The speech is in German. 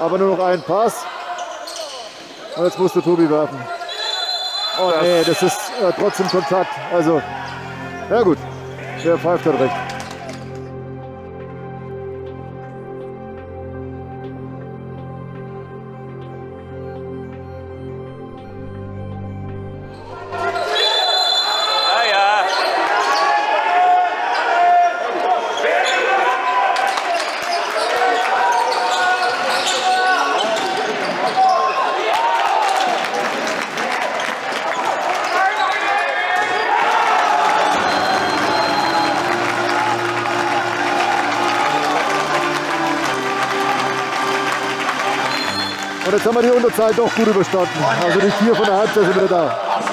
Aber nur noch ein Pass. Und jetzt musste Tobi werfen. Oh nee, das ist trotzdem Kontakt. Also, ja gut, der pfeift hat recht. Und jetzt haben wir die Unterzeit doch gut überstanden. Also die 4 von der Halbzeit sind wieder da.